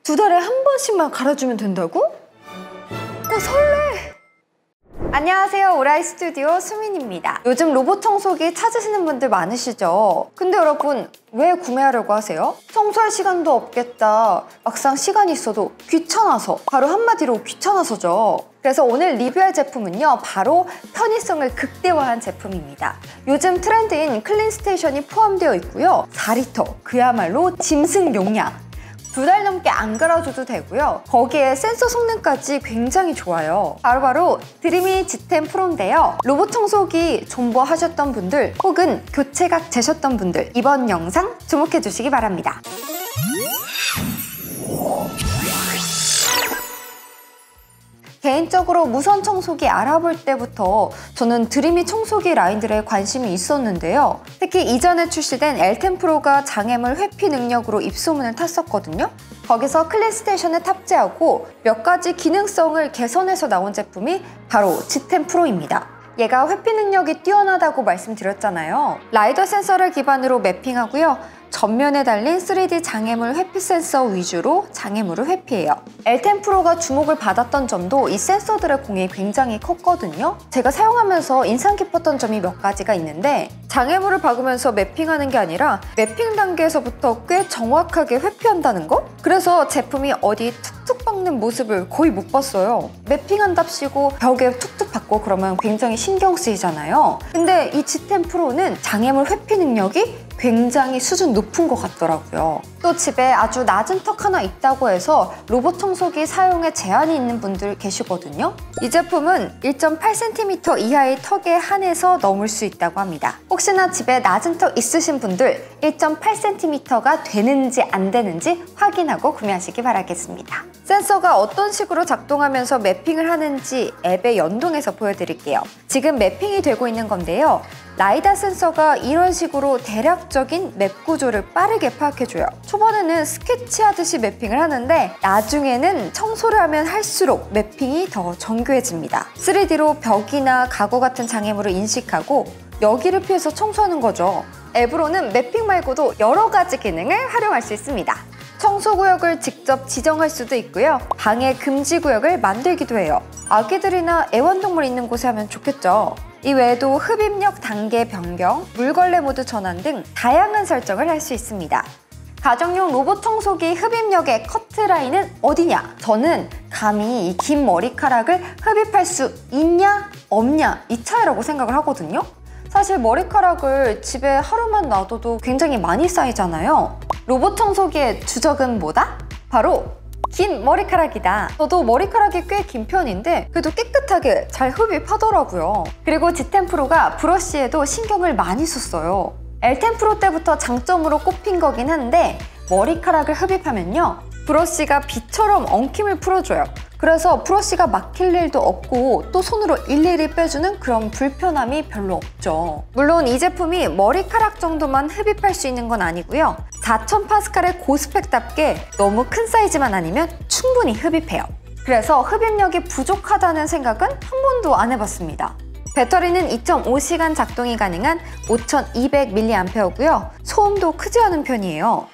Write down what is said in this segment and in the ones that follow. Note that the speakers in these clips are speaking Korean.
2달에 한 번씩만 갈아주면 된다고? 설레! 안녕하세요, 오라이 스튜디오 수민입니다. 요즘 로봇 청소기 찾으시는 분들 많으시죠? 근데 여러분, 왜 구매하려고 하세요? 청소할 시간도 없겠다, 막상 시간이 있어도 귀찮아서, 바로 한마디로 귀찮아서죠. 그래서 오늘 리뷰할 제품은요, 바로 편의성을 극대화한 제품입니다. 요즘 트렌드인 클린스테이션이 포함되어 있고요, 4리터, 그야말로 짐승 용량. 2달 넘게 안 갈아줘도 되고요. 거기에 센서 성능까지 굉장히 좋아요. 바로 드림이 G10 프로인데요. 로봇 청소기 존버하셨던 분들 혹은 교체각 재셨던 분들, 이번 영상 주목해 주시기 바랍니다. 개인적으로 무선 청소기 알아볼 때부터 저는 드림이 청소기 라인들에 관심이 있었는데요. 특히 이전에 출시된 L10 프로가 장애물 회피 능력으로 입소문을 탔었거든요. 거기서 클린스테이션을 탑재하고 몇 가지 기능성을 개선해서 나온 제품이 바로 G10 프로입니다. 얘가 회피 능력이 뛰어나다고 말씀드렸잖아요. 라이더 센서를 기반으로 매핑하고요. 전면에 달린 3D 장애물 회피 센서 위주로 장애물을 회피해요. L10 프로가 주목을 받았던 점도 이 센서들의 공이 굉장히 컸거든요. 제가 사용하면서 인상 깊었던 점이 몇 가지가 있는데, 장애물을 박으면서 매핑하는 게 아니라 매핑 단계에서부터 꽤 정확하게 회피한다는 거? 그래서 제품이 어디 툭툭 박는 모습을 거의 못 봤어요. 매핑한답시고 벽에 툭툭 박고 그러면 굉장히 신경 쓰이잖아요. 근데 이 G10 프로는 장애물 회피 능력이 굉장히 수준 높은 것 같더라고요. 또 집에 아주 낮은 턱 하나 있다고 해서 로봇 청소기 사용에 제한이 있는 분들 계시거든요. 이 제품은 1.8cm 이하의 턱에 한해서 넘을 수 있다고 합니다. 혹시나 집에 낮은 턱 있으신 분들 1.8cm가 되는지 안 되는지 확인하고 구매하시기 바라겠습니다. 센서가 어떤 식으로 작동하면서 매핑을 하는지 앱에 연동해서 보여드릴게요. 지금 매핑이 되고 있는 건데요. 라이다 센서가 이런 식으로 대략적인 맵 구조를 빠르게 파악해줘요. 초반에는 스케치하듯이 매핑을 하는데 나중에는 청소를 하면 할수록 매핑이 더 정교해집니다. 3D로 벽이나 가구 같은 장애물을 인식하고 여기를 피해서 청소하는 거죠. 앱으로는 매핑 말고도 여러 가지 기능을 활용할 수 있습니다. 청소구역을 직접 지정할 수도 있고요. 방해 금지 구역을 만들기도 해요. 아기들이나 애완동물 있는 곳에 하면 좋겠죠. 이 외에도 흡입력 단계 변경, 물걸레 모드 전환 등 다양한 설정을 할 수 있습니다. 가정용 로봇 청소기 흡입력의 커트라인은 어디냐? 저는 감히 이 긴 머리카락을 흡입할 수 있냐, 없냐 이 차이라고 생각을 하거든요. 사실 머리카락을 집에 하루만 놔둬도 굉장히 많이 쌓이잖아요. 로봇 청소기의 주적은 뭐다? 바로 긴 머리카락이다. 저도 머리카락이 꽤 긴 편인데 그래도 깨끗하게 잘 흡입하더라고요. 그리고 G10 프로가 브러쉬에도 신경을 많이 썼어요. L10 프로 때부터 장점으로 꼽힌 거긴 한데 머리카락을 흡입하면요, 브러쉬가 비처럼 엉킴을 풀어줘요. 그래서 브러쉬가 막힐 일도 없고 또 손으로 일일이 빼주는 그런 불편함이 별로 없죠. 물론 이 제품이 머리카락 정도만 흡입할 수 있는 건 아니고요. 4000파스칼의 고스펙답게 너무 큰 사이즈만 아니면 충분히 흡입해요. 그래서 흡입력이 부족하다는 생각은 한 번도 안 해봤습니다. 배터리는 2.5시간 작동이 가능한 5200mAh고요. 소음도 크지 않은 편이에요.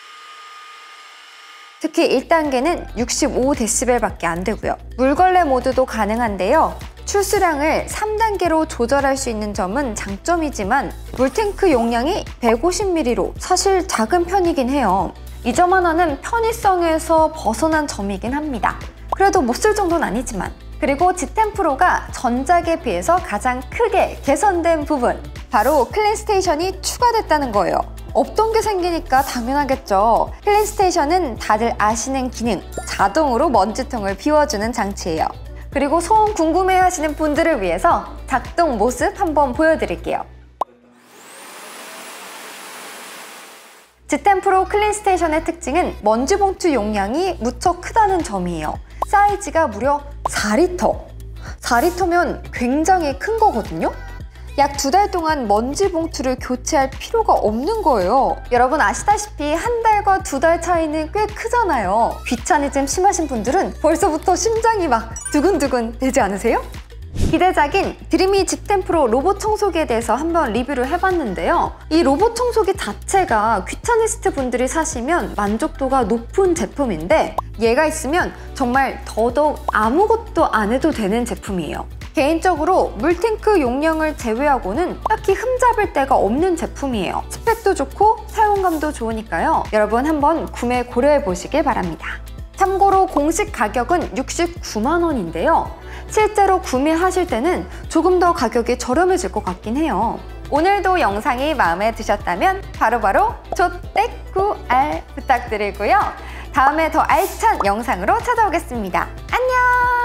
특히 1단계는 65dB밖에 안 되고요. 물걸레 모드도 가능한데요. 출수량을 3단계로 조절할 수 있는 점은 장점이지만 물탱크 용량이 150ml로 사실 작은 편이긴 해요. 이 점 하나는 편의성에서 벗어난 점이긴 합니다. 그래도 못 쓸 정도는 아니지만. 그리고 G10 프로가 전작에 비해서 가장 크게 개선된 부분, 바로 클린스테이션이 추가됐다는 거예요. 없던 게 생기니까 당연하겠죠. 클린스테이션은 다들 아시는 기능, 자동으로 먼지통을 비워주는 장치예요. 그리고 소음 궁금해 하시는 분들을 위해서 작동 모습 한번 보여드릴게요. G10 프로 클린스테이션의 특징은 먼지 봉투 용량이 무척 크다는 점이에요. 사이즈가 무려 4리터. 4리터면 굉장히 큰 거거든요? 약 2달 동안 먼지 봉투를 교체할 필요가 없는 거예요. 여러분 아시다시피 한 달과 2달 차이는 꽤 크잖아요. 귀차니즘 심하신 분들은 벌써부터 심장이 막 두근두근 되지 않으세요? 기대작인 드림이 집템 프로 로봇 청소기에 대해서 한번 리뷰를 해봤는데요. 이 로봇 청소기 자체가 귀차니스트 분들이 사시면 만족도가 높은 제품인데 얘가 있으면 정말 더더욱 아무것도 안 해도 되는 제품이에요. 개인적으로 물탱크 용량을 제외하고는 딱히 흠잡을 데가 없는 제품이에요. 스펙도 좋고 사용감도 좋으니까요. 여러분 한번 구매 고려해 보시길 바랍니다. 참고로 공식 가격은 69만 원인데요. 실제로 구매하실 때는 조금 더 가격이 저렴해질 것 같긴 해요. 오늘도 영상이 마음에 드셨다면 바로바로 조떼꾸알 부탁드리고요. 다음에 더 알찬 영상으로 찾아오겠습니다. 안녕!